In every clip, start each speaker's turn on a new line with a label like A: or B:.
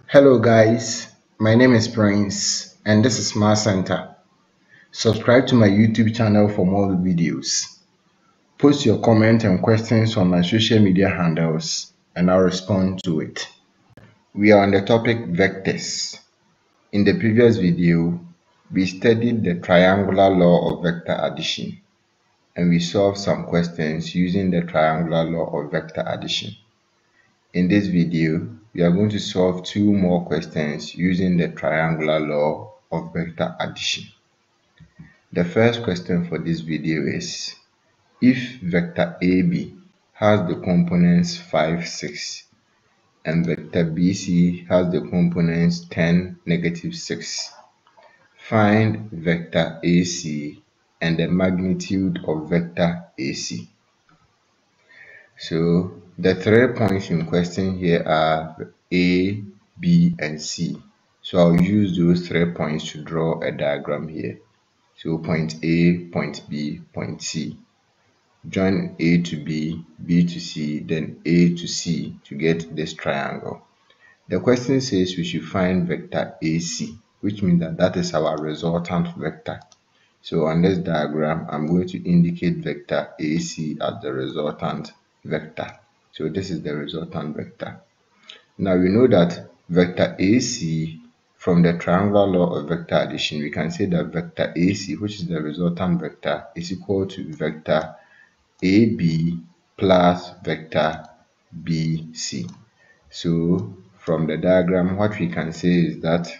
A: Hello guys, my name is Prince and this is Math Center. Subscribe to my YouTube channel for more videos. Post your comments and questions on my social media handles and I'll respond to it. We are on the topic vectors. In the previous video, we studied the triangular law of vector addition and we solved some questions using the triangular law of vector addition. In this video, we are going to solve two more questions using the triangular law of vector addition. The first question for this video is, if vector AB has the components 5, 6, and vector BC has the components 10, negative 6, find vector AC and the magnitude of vector AC. So the 3 points in question here are A, B, and C. So I'll use those 3 points to draw a diagram here. So point A, point B, point C. Join A to B, B to C, then A to C to get this triangle. The question says we should find vector AC, which means that is our resultant vector. So on this diagram, I'm going to indicate vector AC as the resultant vector. So this is the resultant vector. Now we know that vector AC, from the triangular law of vector addition, we can say that vector AC, which is the resultant vector, is equal to vector AB plus vector BC. So from the diagram, what we can say is that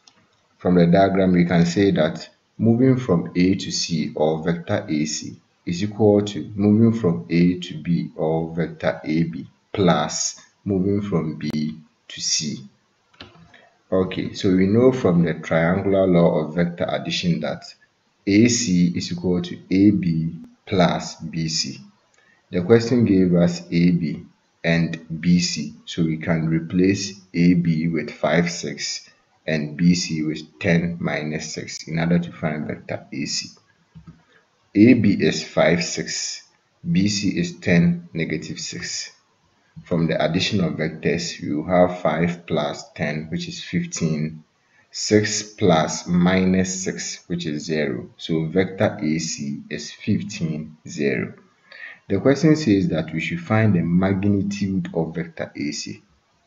A: moving from A to C, or vector AC, is equal to moving from A to B, or vector AB, plus moving from B to C. Okay, so we know from the triangular law of vector addition that AC is equal to AB plus BC. The question gave us AB and BC, so we can replace AB with 5, 6 and BC with 10 minus 6 in order to find vector AC. AB is 5, 6, BC is 10, negative 6. From the addition of vectors, we will have 5 plus 10, which is 15, 6 plus minus 6, which is 0. So vector AC is 15, 0. The question says that we should find the magnitude of vector AC.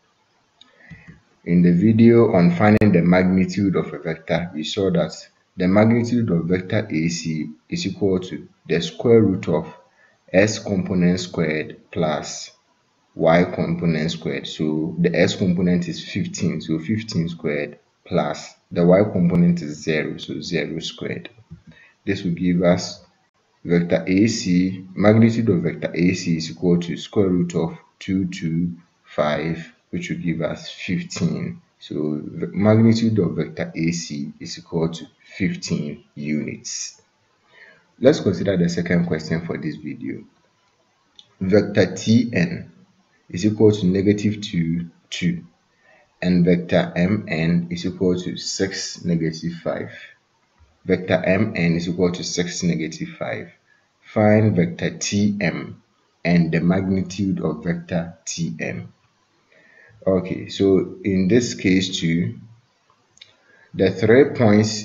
A: In the video on finding the magnitude of a vector, we saw that the magnitude of vector AC is equal to the square root of S component squared plus Y component squared. So the S component is 15, so 15 squared, plus the Y component is 0, so 0 squared. This will give us vector AC, magnitude of vector AC is equal to square root of 225, which will give us 15. So the magnitude of vector AC is equal to 15 units. Let's consider the second question for this video. Vector Tn is equal to negative 2, 2, and vector Mn is equal to 6, negative 5. Vector Mn is equal to 6, negative 5. Find vector Tm and the magnitude of vector Tm. Okay, so in this case too, the 3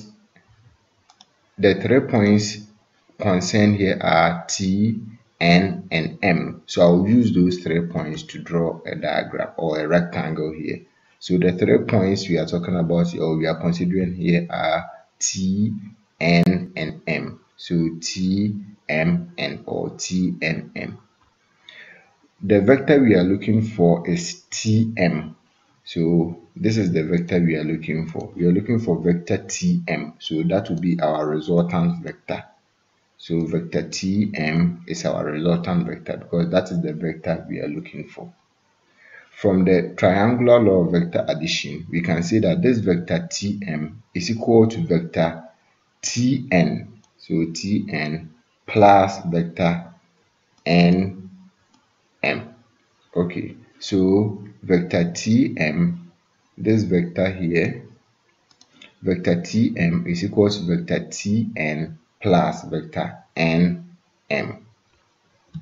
A: points concerned here are T, N, and M. So I'll use those 3 points to draw a diagram or a rectangle here. So the 3 points we are talking about, or we are considering here, are T, N, and M. So T, M, N, or T, N, M. The vector we are looking for is Tm. So this is the vector we are looking for. We are looking for vector Tm. So that will be our resultant vector. So vector Tm is our resultant vector because that is the vector we are looking for. From the triangular law of vector addition, we can say that this vector Tm is equal to vector Tn. So Tn plus vector Nm. Okay, so vector Tm, this vector here, vector Tm is equal to vector Tn plus vector Nm.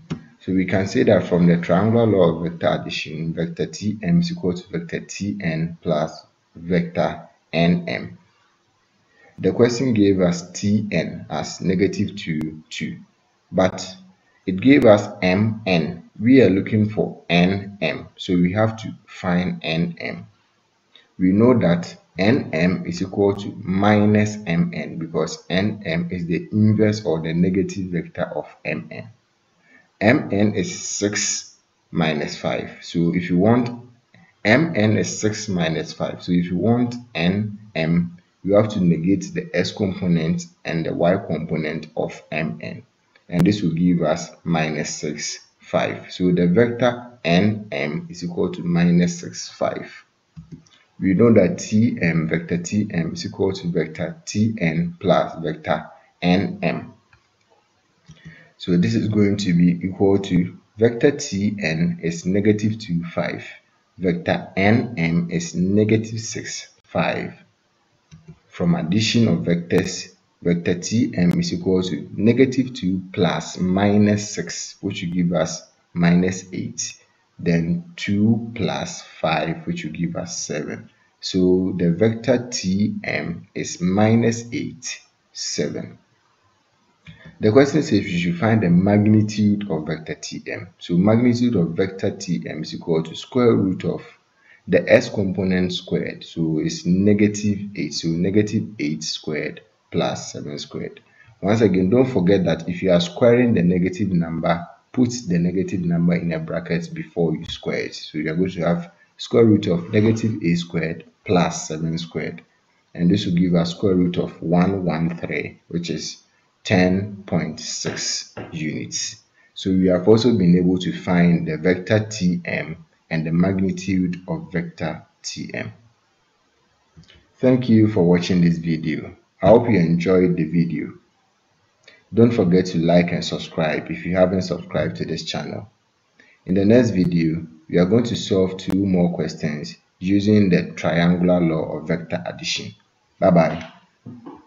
A: So we can say that from the triangular law of vector addition, vector Tm is equal to vector Tn plus vector Nm. The question gave us Tn as -2, 2, but it gave us Mn. We are looking for Nm, so we have to find Nm. We know that Nm is equal to minus Mn because Nm is the inverse or the negative vector of Mn. Mn is 6 minus 5. So if you want Mn is 6 minus 5. So if you want Nm, you have to negate the x component and the y component of Mn. And this will give us minus 6, 5. So the vector Nm is equal to minus 6, 5. We know that Tm, vector Tm is equal to vector Tn plus vector Nm. So this is going to be equal to vector Tn is -2, 5. Vector Nm is -6, 5. From addition of vectors, vector Tm is equal to -2 plus -6, which will give us -8. Then 2 plus 5, which will give us 7. So the vector Tm is -8, 7. The question says we should find the magnitude of vector Tm. So magnitude of vector Tm is equal to square root of the s component squared. So it's -8. So -8 squared plus 7 squared. Once again, don't forget that if you are squaring the negative number, put the negative number in a bracket before you square it. So you are going to have square root of -8 squared plus 7 squared. And this will give us square root of 113, which is 10.6 units. So we have also been able to find the vector Tm and the magnitude of vector Tm. Thank you for watching this video. I hope you enjoyed the video. Don't forget to like and subscribe if you haven't subscribed to this channel. In the next video, we are going to solve 2 more questions using the triangular law of vector addition. Bye bye.